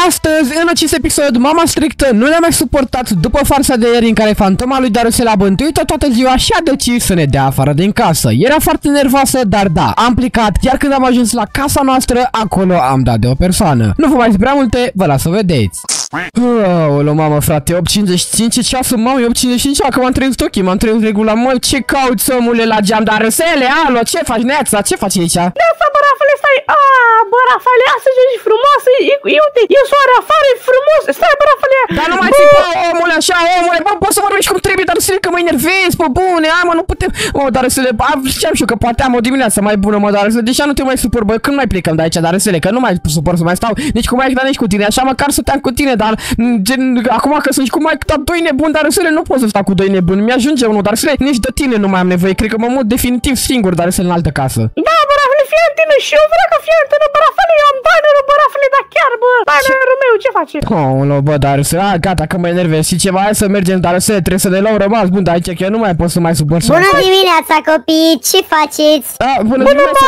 Astăzi, în acest episod, mama strictă nu ne-a mai suportat după farsa de ieri în care fantoma lui Darusel a bântuit-o toată ziua și a decis să ne dea afară din casă. Era foarte nervoasă, dar da, am plicat, chiar când am ajuns la casa noastră, acolo am dat de o persoană. Nu vă mai zic prea multe, vă las să vedeți. Aoleu, mamă, frate, 8.55 ceasul, mamă, 8.55, acum am trezit ochii, m-am trezit regula, mă, ce cauți, omule, la geam, Darusele, alo, ce faci, neața, ce faci aici? Neața, bă, Rafale, stai, bă, Rafale, astăzi ești frumoasă, e soare afară, e frumos, stai, bă, Rafale. Dar nu mai țipa, omule, așa, omule, bă, poți să vorbești cum trebuie, Darusele, că mă enervezi, bă, bune, hai, mă, nu putem, mă, Darusele, știam și eu că poate am o dimineață mai bună, mă, Darusele, deja nu te mai supăr, bă, când mai plecăm de aici, Darusele, că nu mai supăr să mai stau nici cu Mike, dar nici cu tine, așa măcar stăteam cu tine, dar gen, acum că sunt cu Mike, dar doi nebuni, Darusele, nu pot să stau cu doi nebuni, mi-ajunge unul, Darusele, nici de tine nu mai am nevoie, cred că mă mut definitiv singur, Darusele, în altă casă. Da, bă, Rafale, fii antenă și eu vreau că fii antenă, bă, Rafale, eu am bannerul, bă, Rafale, dar chiar, bă, bannerul meu, ce faci? Oh, bă, Darusele, gata, că mă enervez și ceva, hai să mergem, Darusele, trebuie să ne luăm rămas bun, dar aici că eu nu mai pot să mai supăr. Bună dimineața, copii, ce faceți? Bună dimineața,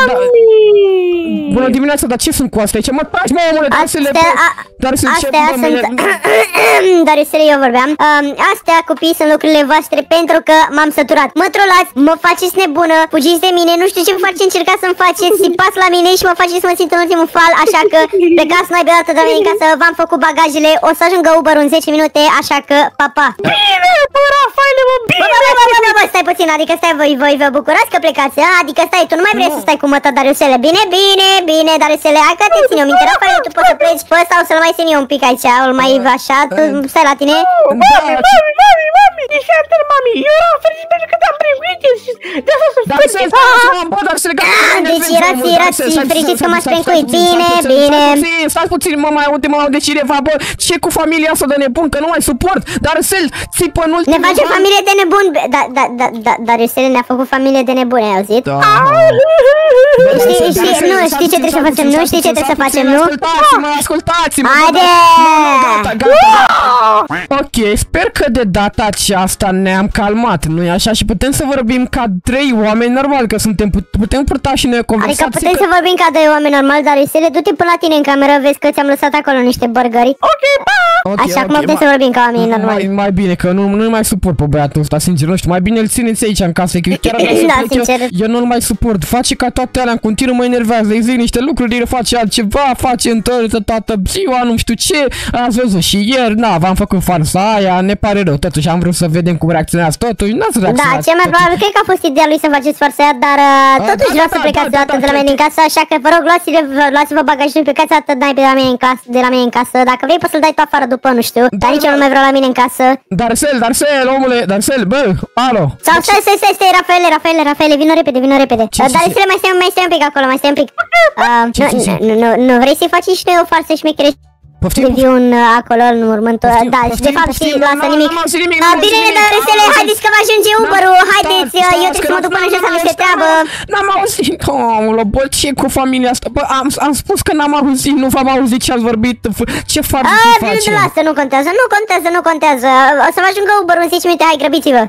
bună dimineața, dar ce sunt cu astea aici? Mă taci, mă, omule, Darusele, Darusele, astea sunt... Darusele, eu vorbeam. Astea, copii, sunt lucrurile voastre pentru că m-am săturat. Mă trolați, mă faceți nebună, fugiți de mine, nu știu ce faceți, încercați să-mi faceți, sipați la mine și mă faceți să mă simt în ultimul fal, așa că plecați mai pe dată de mine în casă, v-am făcut bagajele, o să ajungă Uber în 10 minute, așa că, pa, pa. Bine, bă, Rafale, mă, bine! Bă, stai puțin, adică stai, voi vă bucurați că plecați, adică stai, tu nu mai vrei să stai cu mătă, Darusele, bine, Darusele, hai că te ține o minte, Rafale, tu poți să pleci, pe ăsta o să-l mai țin eu un pic aici, îl mai așa, tu stai la tine. Mami, ești antenă, mami, eu eram fericit pentru că te-am pregătit și de asta sunt fericit. Deci erați fericiți că m-ați pregătit, bine. Stați puțin, mă, mai aude, de cineva, bă, ce cu familia asta de nebun, că nu mai suport, Darusel, țipă în ultimul. Ne face familie de nebun, Darusele ne-a făcut familie de nebuni, ai auzit? Știi ce trebuie să facem, nu? Știi ce trebuie să facem, nu? Ascultați-mă, haide! Ok, sper că de data aceasta ne-am calmat, nu-i așa? Și putem să vorbim ca trei oameni normali, că putem purta și noi o conversație. Adică putem să vorbim ca doi oameni normali, Darusele, du-te până la tine în cameră, vezi că ți-am lăsat acolo niște burgeri. Ok, pa! Așa cum putem să vorbim ca oameni normali. Mai bine, că nu mai suport pe băiatul ăsta, sincer, nu știu, mai bine îl țineți aici în casă, că chiar eu nu-l mai suport, face ca toate alea, în continuu mă enervează, îi zic niște lucruri, face altceva, face întâlnită toată ziua, nu știu ce, ați văzut și ieri, v-am făcut farsa aia, ne pare rău, totuși am vrut să vedem cum reacționează totuși, n-ați reacționat. Da, cel mai probabil, cred că a fost ideea lui să faceți farsa aia, dar totuși vreau să plecați dată de la mine în casă, așa că vă rog, luați-vă bagajul și plecați atât de la mine în casă, dacă vrei poți să-l dai tu afară după, nu știu, dar nici eu nu mai vreau la mine în casă. Darusel, omule, Darusel, bă, alo. Sau stai, Rafaele, vină repede. Darusele, mai stai un pic acolo, mai stai un pic. Nu vrei să-i faci și noi o farsă șmecherești? Poftim acolo în următor. Da, și de fapt știi, lasă nimic. Bine, Darusele, haideți că va ajunge Uber-ul, haideți, eu trebuie să mă duc până și să am niște treabă. N-am auzit, bă, ce cu familia asta? Bă, am spus că n-am auzit, nu v-am auzit ce ați vorbit, ce farsă face? Lasă, nu contează. O să vă ajungă Uber-ul în 10 minute, hai, grăbiți-vă.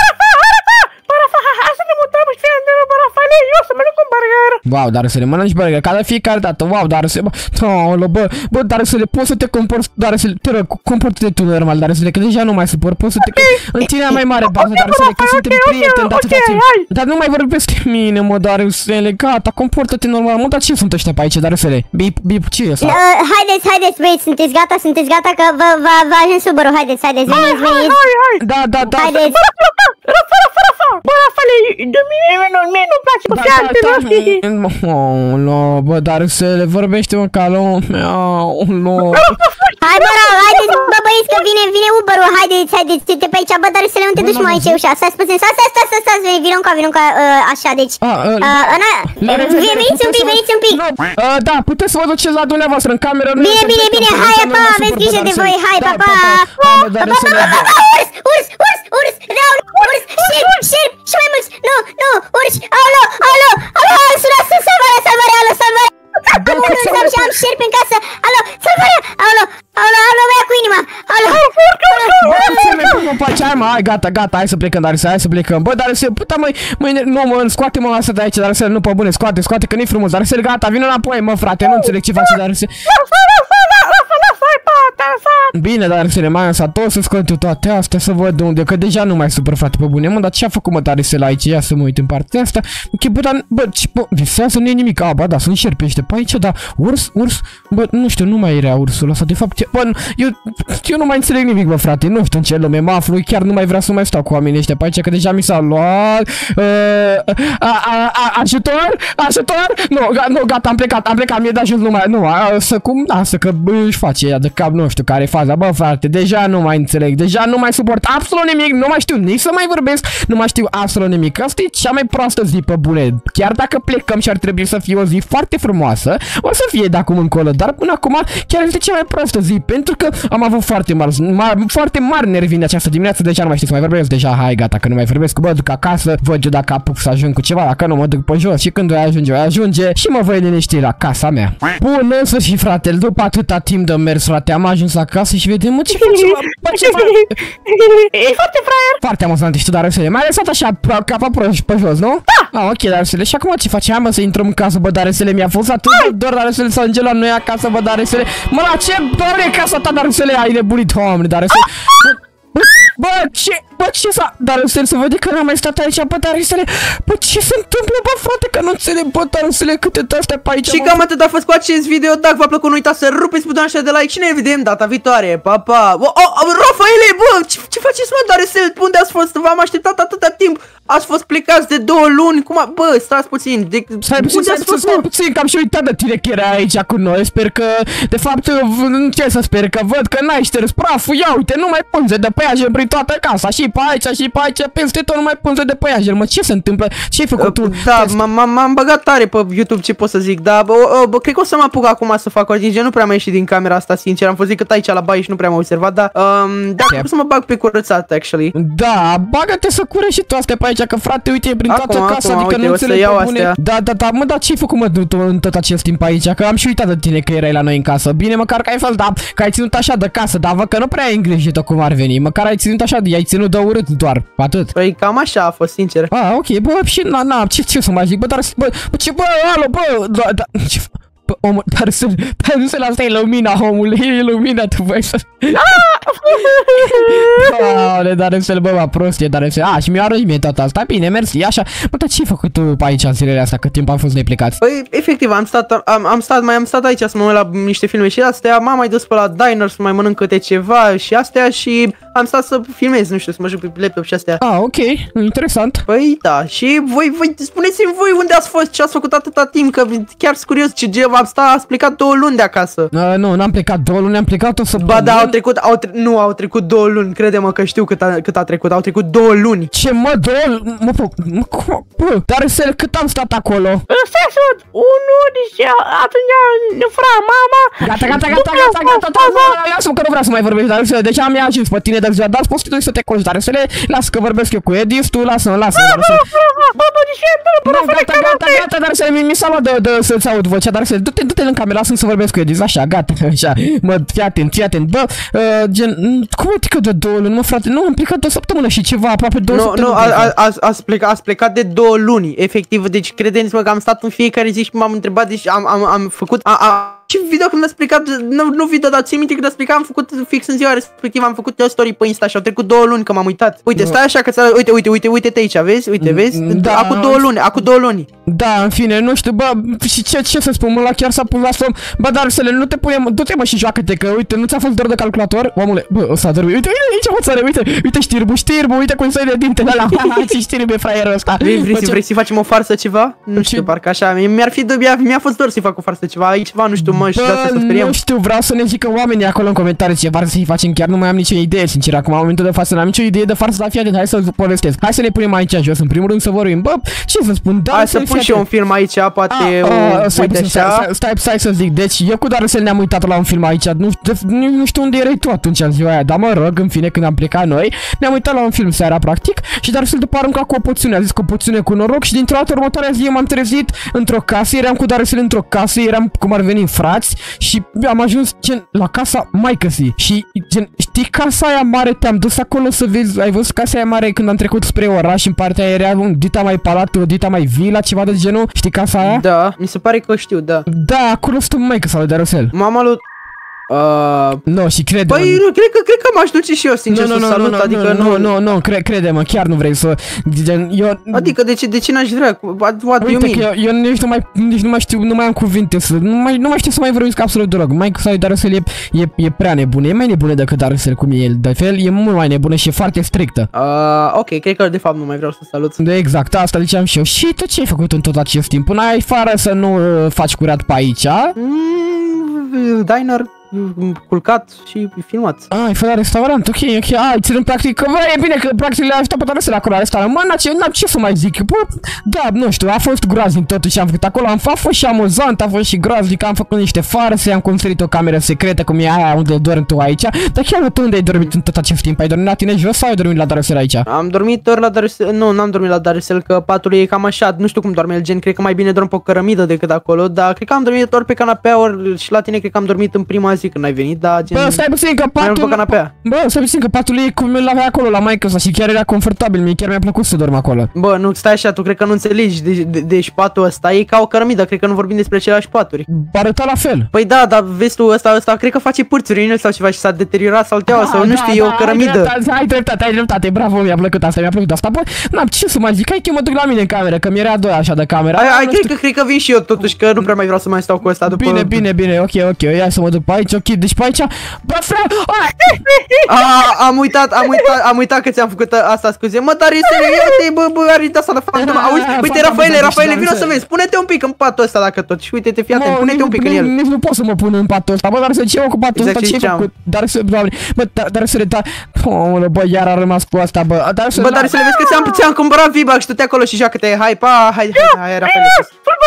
Hai să ne mutăm și fie antenă, bă, Rafale, eu să mănânc un burger. Wow, Darusele, mănânci burger, ca de fiecare dată, wow, Darusele, bă, Darusele, poți să te comporți, Darusele, te rog, comportă-te tu normal, Darusele, că deja nu mai suport, poți să te, în tine am mai mare bază, Darusele, că suntem prieteni, dar nu mai vorbi peste mine, mă, Darusele, gata, comportă-te normal, mă, dar ce sunt ăștia pe aici, Darusele? Bip, ce e asta? Haideți, băieți, sunteți gata, că vă ajuns Uber-ul, haideți, veniți. Da, haideți. Bă, Rafale, de mie nu-mi place cu fie antenă. Bă, Darusele, vorbește-mă ca lumea, Hai, bă, haideți, bă, băieți, că vine Uber-ul, haideți, te pe aici, bă, Darusele, nu te duci mai aici ușa, stai puțin, stai, vină încă, așa, deci, veniți un pic. Da, puteți să vă duceți la dumneavoastră, în cameră. Bine, hai, pa, aveți grijă de voi, hai, pa. Urs, șerpi, și mai mulți, nu, urși, alo, salvarea, am șerpi în casă, alo, salvarea, alo, băia cu inima, alo. Hai, gata, hai să plecăm, Darusele, hai să plecăm. Bă, Darusele, puta, scoate-mă asta de aici, Darusele, nu, pe bune, scoate, că nu-i frumos, Darusele, gata, vină înapoi, mă, frate, nu înțeleg ce face, Darusele. Lasă, hai, Bine, dar să ne mai lăsat tot să scot toate astea, să văd unde, că deja nu mai supăr, frate, pe bune, mă, dar ce a făcut, mă, Darisel aici? Ia să mă uit în partea asta. Ok, bă, dar, bă, visează, nu e nimic. A, ba, da, sunt șerpește pe aici, dar urs, bă, nu știu, nu mai era ursul ăsta, de fapt, bă, eu nu mai înțeleg nimic, bă, frate, nu știu în ce lume mă aflu, chiar nu mai vreau să mai stau cu oamenii ăștia pe aici, că deja mi s-a luat, ajutor, nu, gata, am plecat, mi-e de ajuns, nu mai, nu, să că își face ea de cap, nu știu care e faza, bă, frate, deja nu mai înțeleg, deja nu mai suport absolut nimic, nu mai știu nici să mai vorbesc, nu mai știu absolut nimic, asta e cea mai proastă zi pe bune, chiar dacă plecăm și ar trebui să fie o zi foarte frumoasă, o să fie de acum încolo, dar până acum chiar este cea mai proastă zi, pentru că am avut foarte mari nervi în această dimineață, deja nu mai știu să mai vorbesc, deja, hai, gata, că nu mai vorbesc, mă duc acasă, văd eu dacă apuc să ajung cu ceva, dacă nu mă duc pe jos și când voi ajunge și mă voi liniști la casa mea. Bun, în sfârșit, frate, după atâta timp de mers, frate, am ajuns acasă și vedem, mă, ce faci, E foarte fraier. Foarte amuzant, știu, dar Darisele, mai lăsat așa capa pe jos, nu? Da. Ok, Darisele, și acum ce facem? Hai, mă, să intrăm în casă, bă, Darisele, mi-a fost atât de dor, Darisele, să ajungem la noi acasă, bă, Darisele. Mă, la ce dor e casa ta, Darisele? Ai nebunit, doamne, Darisele. Bă, ce s-a... Darisele, să vede că n-am mai stat aici, bă, Darisele. Bă, ce se întâmplă, bă, frate, că nu înțeleg, bă, Darisele, câte de-astea pe aici. Și cam atât a fost cu acest video. Dacă v-a plăcut, nu uitați să rupeți butonul ăsta de like și ne vedem data viitoare. Pa, pa. Rafaele, bă, ce faceți, mă, Darisele? Unde ați fost? V-am așteptat atâta timp. Ați fost plecați de 2 luni. Cum a... Bă, stați puțin. Stai puțin, că am și uitat de tine că era aici cu noi. Sper că, de fapt, ce să sper, că văd că n-ai șters praful. Ia uite, nu mai punze de păiajel prin toată casa. Și pe aici, și pe aici, peste tot nu mai punze de păiajel. Mă, ce se întâmplă? Ce ai făcut tu? Da, m-am băgat tare pe YouTube, ce pot să zic. Dar, cred că o să mă apuc acum să fac o ordine. Nu prea mai ieșit din camera asta, sincer. Am fost cât aici la baie și nu prea m-am observat. Dar, o să mă bag pe curățat, actually. Da, bagă-te să cureți și tu astea pe aici. Că frate, uite, e prin toată casa, adică nu înțeleg pe bune. Da, mă, dar ce-ai făcut, mă, în tot acest timp aici? Că am și uitat de tine că erai la noi în casă. Bine, măcar că ai fost, da, că ai ținut așa de casă, dar văd că nu prea ai îngrijit-o cum ar veni. Măcar ai ținut așa, ai ținut de urât doar, atât. Păi cam așa a fost, sincer. Ok, bă, și ce să mai zic, bă, dar, alo, bă, da, ce... Omul, Darisele, asta e lumina, omule, e lumina, tu voi să... Doamne, Darisele, bă, mă, prostie, Darisele. Și mi-a arăt mie toată asta, bine, mersi, așa. Bă, dar ce-ai făcut tu pe aici în zilele astea, cât timp am fost neplecați? Păi, efectiv, am stat aici să mă uit la niște filme și astea, m-am mai dus pe la diner să mai mănânc câte ceva și astea și am stat să filmez, nu știu, să mă joc pe laptop și astea. Ok, interesant. Păi, da, și voi spuneți-mi voi unde ați fost, ce ați făcut atâta timp, că chiar sunt curios ce ați plecat 2 luni de acasă. Nu, n-am plecat 2 luni, am plecat o săptămână. Ba da, au trecut 2 luni, crede-mă că știu cât a trecut, au trecut 2 luni. Ce, mă, 2 luni? Bă, Darisele, cât am stat acolo? Stai să văd, unul, deci atunci ne fura mama. Gata, lasă-mă că nu vreau să mai vorbesc, Darisele, deci am ajuns pe tine de ziua, dar poți tu să te culci, Darisele, lasă că vorbesc eu cu Edis, tu lasă-mă, Darisele. Gata, Darisele, mi s-a luat de să-ți aud vocea, Darisele, du-te în cameră, lasă-mi să vorbesc cu Edis, așa, gata, așa, mă, fii atent, bă, gen, cum adică de 2 luni, mă, frate, nu, am plecat o săptămână și ceva, aproape 2 săptămâni. Nu, ați plecat de 2 luni, efectiv, deci credeți-mă că am stat în fiecare zi și m-am întrebat, deci am făcut, ce video când ați plecat, nu video, dar ții minte când ați plecat, am făcut fix în ziua respectivă, am făcut o story pe Insta și au trecut 2 luni că m-am uitat. Uite, stai așa că uite-te aici, vezi? Vezi? Da, acum 2 luni. Da, în fine, nu știu, bă, și ce să spun, mă, la chiar s-a pus la somn. Bă, Darisele, nu te pune, du-te, mă, și joacă-te, că uite, nu ți-a fost dor de calculator? Omule, bă, o să a dormit, uite, aici mă țără, uite știrbu, uite cum se de dintele ăla, ce știrbu e fraierul ăsta. Vrei să facem o farsă ceva? Nu știu, parcă așa, mi-a fost dor să-i fac o farsă ceva, aici ceva, nu știu, mă, și nu știu, vreau să ne zică oamenii acolo în comentarii ce farsă să-i facem, chiar nu mai am nicio idee, sincer, acum, în momentul de față, n-am nicio idee de farsă, dar fii atent, hai să povestesc. Hai să ne punem aici jos, în primul rând să vorbim, bă, ce să spun, hai să pun și eu un film aici, poate, uite așa. Stai să zic, deci eu cu Darisele ne-am uitat la un film aici, nu știu unde erai tu atunci în ziua aia, dar mă rog, în fine, când am plecat noi, ne-am uitat la un film seara, practic, și Darisele după arunca cu o poțiune, a zis că o poțiune cu noroc și dintr-o dată următoarea zi m-am trezit într-o casă, eram cu Darisele într-o casă, eram cum ar veni frați și am ajuns gen la casa maică-zi și gen, știi casa aia mare, te-am dus acolo să vezi, ai văzut casa aia mare când am trecut spre oraș, în partea aia era un dita mai palat, o dita mai vila, ceva de genul, știi casa aia? Da, mi se pare că știu, da. Da, acolo stă maică sau de Darisele. Mama lui... Nu, și crede-mă. Păi, cred că m-aș duce și eu, sincer, să salut, adică nu, crede-mă, chiar nu vrei să... Adică, de ce n-aș vrea? Uite că eu nici nu mai știu, nu mai am cuvinte să... Nu mai știu să mai vorbesc absolut deloc. Maica lui Darusel e prea nebună, e mai nebună decât Darusel cum e el. De fel, e mult mai nebună și e foarte strictă. Ok, cred că de fapt nu mai vreau să salut. Exact, asta ziceam și eu. Și tu ce ai făcut în tot acest timp? Până ai afară să nu faci curat pe aici? Diner, culcat și filmat. Ai fost la restaurant, ok, ai ținut practic, că bă, e bine că practic le-a ajutat pe Darusel acolo la restaurant. Mă, ce să mai zic, bă, da, nu știu, a fost groaznic totuși am făcut acolo, a fost și amuzant, a fost și groaznic, am făcut niște farse, am construit o cameră secretă, cum e aia unde dormi tu aici, dar chiar tu unde ai dormit în tot acest timp? Ai dormit la tine jos sau ai dormit la Darusel aici? Am dormit ori la Darusel, nu, n-am dormit la Darusel, că patul e cam așa, nu știu cum doarme el, gen, cred că mai bine dorm pe o cărămidă decât acolo, dar cred că am dormit ori pe canapea, ori și la tine cred că am dormit în prima zi când ai venit, dar gen... Bă, stai puțin că patul e cum îl avea acolo la maică sa și chiar era confortabil, mie chiar mi-a plăcut să dorm acolo. Bă, nu, stai așa, tu cred că nu înțelegi, deci patul ăsta e ca o cărămidă, cred că nu vorbim despre aceleași paturi. Arăta la fel. Păi da, dar vezi tu, ăsta cred că face pârțuri în el sau ceva și s-a deteriorat salteaua sau nu știu, e o cărămidă. Ai dreptate, bravo, mi-a plăcut asta, bă, n-am ce să mai zic, hai că mă duc la mine în cameră, că mi-era doi așa de cameră. Cred că vin și eu totuși, că nu prea mai vreau să mai stau cu ăsta după... Bine, ok, hai să mă duc pe aici, ok, deci pe aici, bă, frate, am uitat că ți-am făcut asta, scuze, mă, dar e serios, bă, are asta de fantoma, auzi, uite, Rafaele, vino să vezi, pune-te un pic în patul ăsta dacă tot, și uite-te, fii atent, pune-te un pic în el. Nici nu pot să mă pun în patul ăsta, bă, dar să ce cu patul ăsta, ce-ai făcut? Dar să, doamne, dar să le da, bă, iar a rămas cu asta, bă, dar să le vezi că ți-am cumpărat V-Bucks, tu te acolo și joacă-te, hai, Rafaele, sus.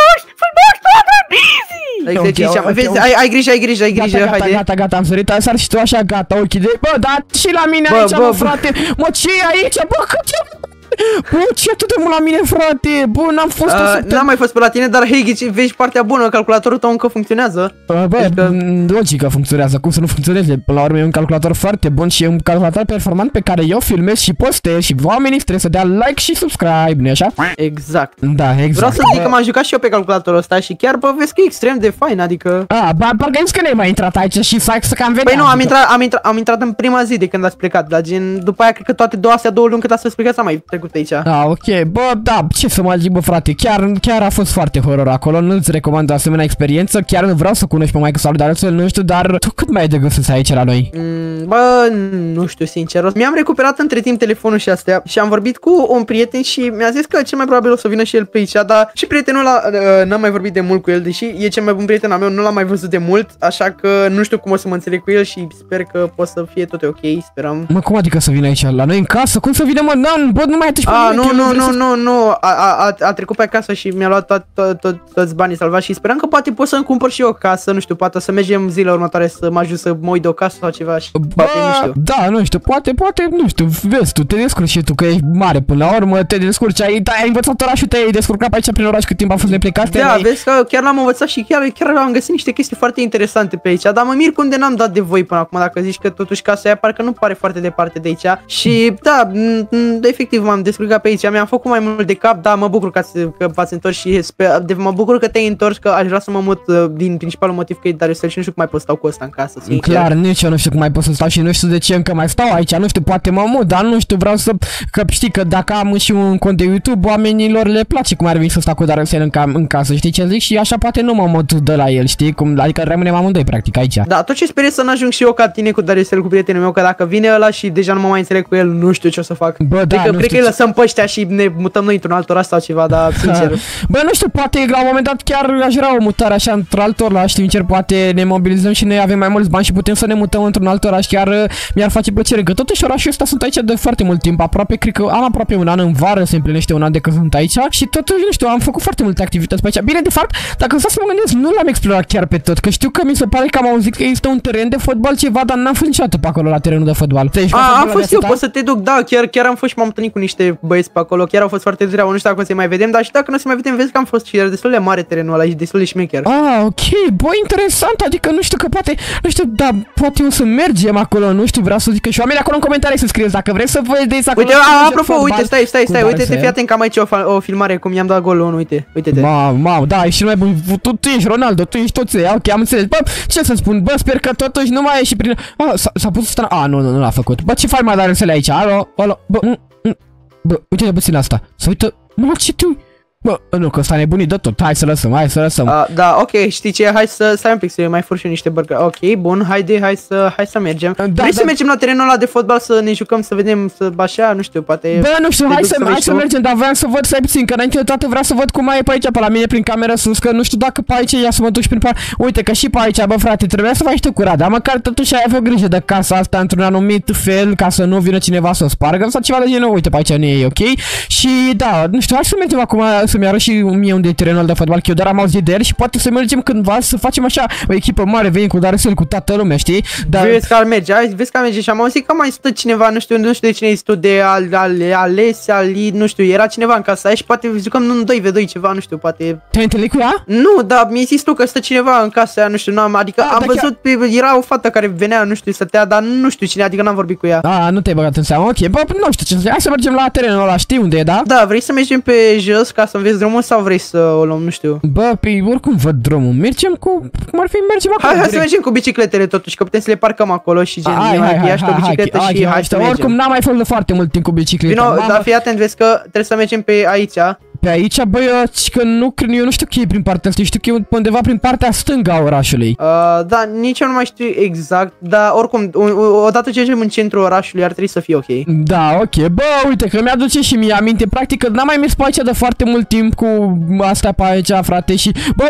Vezi, ai grijă, haide. Gata, am sărit, sar și tu așa, gata, ok, bă, dar și la mine aici, mă, frate, mă, ce e aici, bă, bă, ce atât de mult la mine, frate, bă, n-am fost n-am mai fost pe la tine, dar hei, vezi partea bună, calculatorul tău încă funcționează. Bă, logică funcționează, cum să nu funcționeze, până la urmă e un calculator foarte bun și e un calculator performant pe care eu filmez și postez și oamenii trebuie să dea like și subscribe, nu-i așa? Exact. Da, exact. Vreau să zic că m-am jucat și eu pe calculatorul ăsta și chiar, bă, vezi că e extrem de fain, adică... Parcă că n-ai mai intrat aici și să cam vedea. Păi nu, am intrat în prima zi de când ați plecat, dar gen, după aia cred că toate două luni cât ați plecat s-a mai trecut aici. Ok, bă, da, ce să mai zic, bă, frate, chiar a fost foarte horror acolo, nu-ți recomand o asemenea experiență, chiar nu vreau să cunoști pe maică lui Darusel, nu știu, dar tu cât mai ai de gând să aici la noi? Bă, nu știu, sincer, mi-am recuperat între timp telefonul și astea și am vorbit cu un prieten și mi-a zis că cel mai probabil o să vină și el pe aici, dar și prietenul ăla, n-am mai vorbit de mult cu el, deși e cel mai bun prieten al meu, nu l-am mai văzut de mult, așa că nu știu cum o să mă înțeleg cu el și sper că pot să fie toate ok, sperăm. Mă, cum adică să vină aici la noi în casă? Cum să vină, mă? Nu mai atunci pe nu, a trecut pe acasă și mi-a luat toți banii salvați și sperăm că poate pot să-mi cumpăr și eu o casă, nu știu, poate să mergem zilele următoare să mă ajut să mă uit de o casă sau ceva și poate, nu știu. Da, nu știu, poate, nu știu, vezi tu, te descurci și tu, că ești mare până la urmă, te descurci, ai învățat orașul, te-ai descurcat pe aici prin oraș cât timp a fost neplecat. Da, vezi că chiar l-am învățat și chiar am găsit niște chestii foarte interesante pe aici, dar mă mir cum de n-am dat de voi până acum, dacă zici că totuși casa aia parcă nu pare foarte departe de aici și da, efectiv m-am descurcat pe aici, mi-am făcut mai mult de cap, da, mă bucur că v-ați întors și mă bucur că te-ai întors, că aș vrea să mă mut din principalul motiv că e Darusel și nu știu cum mai pot stau cu ăsta în casă, sincer. Clar, nici eu nu știu cum mai pot să stau și nu știu de ce încă mai stau aici, nu știu, poate mă mut, dar nu știu, vreau să, că știi că dacă am și un cont de YouTube, oamenilor le place cum ar veni să stau cu Darusel în casă, știi ce zic? Și așa poate nu mă mut de la el, știi? Cum, adică rămânem amândoi practic aici. Da, tot ce sper să n-ajung și eu ca tine cu Darusel, cu prietenul meu, că dacă vine ăla și deja nu mă mai înțeleg cu el, nu știu ce o să fac. Bă, da, cred că îi lăsăm pe ăștia și ne mutăm noi într-un alt oraș sau ceva, dar sincer. Bă, nu știu, poate la un moment dat chiar aș vrea o mutare așa într-alt oraș, sincer, poate ne mobilizăm și noi avem mai mulți bani și putem să ne mutăm într-un alt oraș, chiar mi-ar face plăcere, că totuși orașul ăsta sunt aici de foarte mult timp, aproape, cred că am aproape un an, în vară se împlinește un an de când sunt aici și totuși, nu știu, am făcut foarte multe activități pe aici. Bine, de fapt, dacă stau să mă gândesc, nu l-am explorat chiar pe tot, că știu că mi se pare că am auzit că există un teren de fotbal ceva, dar n-am fost niciodată pe acolo la terenul de fotbal. Am fost eu, pot să te duc, da, chiar am fost și m-am întâlnit cu niște băieți pe acolo, chiar au fost foarte treabă, nu știu dacă o să mai vedem, dar și dacă nu o să mai vedem, vezi că am fost și era destul de mare terenul ăla și destul de șmecher. Ah, ok, bă, interesant, adică nu știu că poate, nu știu, da, poate o să mergem acolo, nu știu, vreau să zic că și oamenii acolo în comentarii să scrieți dacă vreți să vedeți acolo. Uite, apropo, uite, stai, uite-te, fii atent că am aici o filmare cum i-am dat golul, uite-te. Mamă, da, ești mai bun, tu ești Ronaldo, tu ești toți, ok, am înțeles, bă, ce să spun, bă, sper că totuși nu mai ieși prin... S-a pus să... nu l-a făcut, bă, ce faci mai Darusele aici, alo, bă, uite-te puțin asta, să uită, mă, ce tu... Bă, nu, că ăsta nebunit de tot, hai să lăsăm. Da, ok, știi ce, hai să stai un pic, să mai fur și niște burger. Ok, bun, hai să mergem. Vrei să mergem la terenul ăla de fotbal să ne jucăm, să vedem, să așa, nu știu, poate... Bă, nu știu, hai să mergem, dar vreau să văd, stai puțin, că înainte de toate vreau să văd cum mai e pe aici, pe la mine prin cameră sus, că nu știu dacă pe aici ia să mă duci prin par. Uite, că și pe aici, bă, frate, trebuia să faci tu curat, dar măcar totuși ai avea grijă de casa asta într-un anumit fel, ca să nu vină cineva să o spargă sau ceva de genul. Uite, pe aici nu e ok. Și da, nu știu, hai să mergem acum să-mi arăt și mie unde e terenul de fotbal, că eu doar am auzit de el și poate să mergem cândva să facem așa o echipă mare, venim cu Darusel, cu toată lumea, știi? Dar... Vezi că ar merge, și am auzit că mai stă cineva, nu știu de cine ești tu, de nu știu, era cineva în casa aia și poate jucăm în 2v2 ceva, nu știu, poate... Te-ai întâlnit cu ea? Nu, dar mi-ai zis tu că stă cineva în casa aia, nu știu, adică am văzut, era o fată care venea, nu știu, stătea, dar nu știu cine, adică n-am vorbit cu ea. Nu te-ai băgat în seamă, ok, bă, nu știu ce să zic, hai să mergem la terenul ăla, știi unde e, da? Da, vrei să mergem pe jos ca să înveți drumul sau vrei să o luăm, nu știu. Bă, pe oricum văd drumul, mergem cum ar fi, mergem acolo. Hai să mergem cu bicicletele totuși, că putem să le parcăm acolo și gen, ia și o bicicletă și hai să mergem. Oricum n-am mai făcut foarte mult timp cu bicicleta. Vino, dar fii atent, vezi că trebuie să mergem pe aici. Pe aici, bă, eu nu știu că e prin partea asta, știu că e undeva prin partea stângă a orașului. Da, nici eu nu mai știu exact, dar oricum, odată ce ajungem în centrul orașului ar trebui să fie ok. Da, ok, bă, uite că mi-aduce și mie aminte, practic că n-am mai mers pe aici de foarte mult timp cu astea pe aici, frate, și... Bă,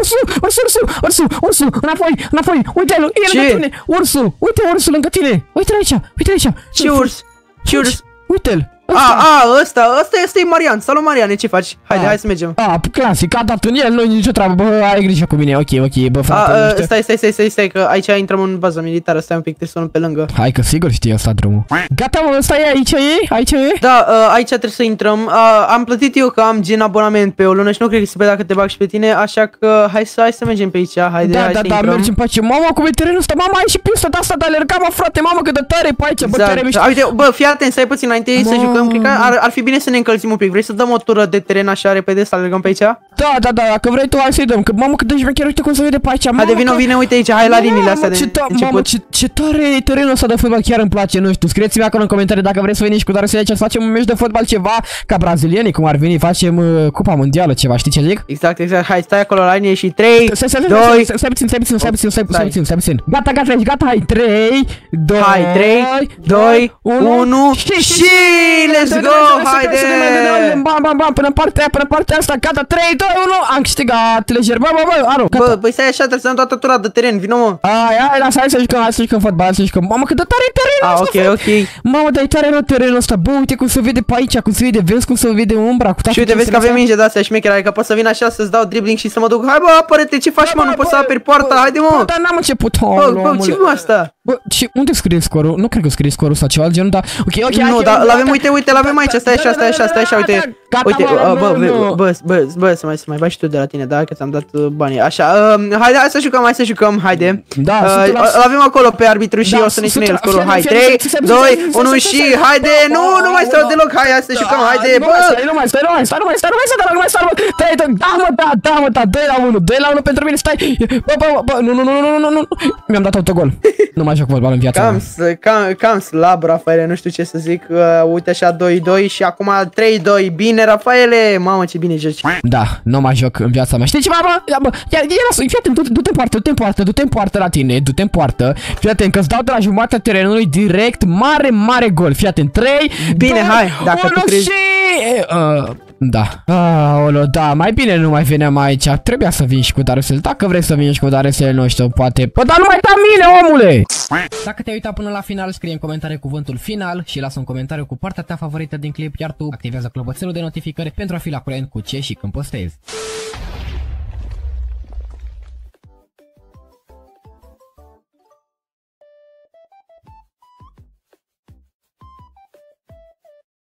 ursul, înapoi, uite-l, e lângă tine, ursul, uite ursul lângă tine, uite-l aici, Ce urs? Uite-l. Ăsta este Marian. Salut, Mariane, ce faci? Hai să mergem. Clasic, a dat în el, nu nicio treabă, bă, ai grijă cu mine, ok, bă, frate. Stai, că aici intrăm în baza militară, stai un pic, trebuie să luăm pe lângă. Hai că sigur știi ăsta drumul. Gata, mă, ăsta e, aici e? Da, aici trebuie să intrăm. Am plătit eu că am gen abonament pe o lună și nu cred că se pe dacă te bag și pe tine, așa că hai să mergem pe aici, haide, hai să intrăm. Da, mergem pe aici. Mama, cum e terenul ăsta, mama, ai și pista de asta de alerga, mă, frate, mamă, cât de tare pe aici, bă, tare mișto. Uite, bă, fii atent, stai puțin înainte să jucăm. Cred că ar fi bine să ne încălzim un pic. Vrei să dăm o tură de teren așa repede, să alergăm pe aici? Da, dacă vrei tu, hai să-i dăm. Că mamă, cât de șmecher, uite cum se vede pe aici. Haide, vino, uite aici, hai la liniile astea de început. Mamă, ce tare e terenul ăsta de fotbal, chiar îmi place, nu știu. Scrieți-mi acolo în comentarii dacă vreți să veniți cu Darusel aici, să facem un meci de fotbal ceva ca brazilienii, cum ar veni, facem Cupa Mondială, ceva, știi ce zic? Exact, hai, stai acolo la linie și 3, 2... Stai puțin. Gata, hai, 3, 2, 1 și let's go, haide! Bam, până în partea asta, gata, 3, 2, 1, am câștigat lejer, bă, alo, gata. Bă, păi stai așa, trebuie să dăm toată tura de teren, vino mă. Hai să jucăm fotbal, hai să jucăm. Mamă, cât de tare e terenul ăsta. Ok. Mamă, dar e tare rău terenul ăsta, bă, uite cum se vede pe aici, vezi cum se vede umbra. Și uite, vezi că avem minge de astea șmechere, adică pot să vin așa, să-ți dau dribbling și să mă duc. Hai bă, apără-te, ce faci mă, nu poți să aperi poarta, haide mă. Dar n-am început, bă, ce mă asta? Bă, și unde scrie scorul? Nu cred că scrie scorul sau ceva de genul, dar ok. Nu, dar l-avem, uite, l-avem aici, stai așa, uite. Uite, bă, să mai bai și tu de la tine, da, că ți-am dat banii. Așa, hai să jucăm, haide. Da, l-avem acolo pe arbitru și o să ne ține el scorul. Hai, 3, 2, 1 și haide, nu mai stau deloc, hai să jucăm, haide, bă. Nu mai stai, da, 2 la 1 pentru mine, stai. Bă, nu, mi-am dat autogol. Nu mai joc fotbal în viața mea. Cam slab, Rafaele, nu știu ce să zic. Uite așa, 2-2 și acum 3-2. Bine, Rafaele! Mamă, ce bine joci. Da, nu mai joc în viața mea. Știi ceva, bă? Fii atent, du-te în poartă la tine, du-te în poartă. Fii atent, că-ți dau de la jumatea terenului direct mare gol. Fii atent, 3, bine, hai, dacă tu crezi. Și... Da. Aolo, da, mai bine nu mai veneam aici. Trebuia să vin și cu Darusel. Dacă vrei să vin și cu Darusel, nu știu, poate. Bă, dar nu mai da mine, omule! Dacă te-ai uitat până la final, scrie în comentarii cuvântul final și lasă un comentariu cu partea ta favorită din clip, iar tu activează clopoțelul de notificări pentru a fi la curent cu ce și când postezi.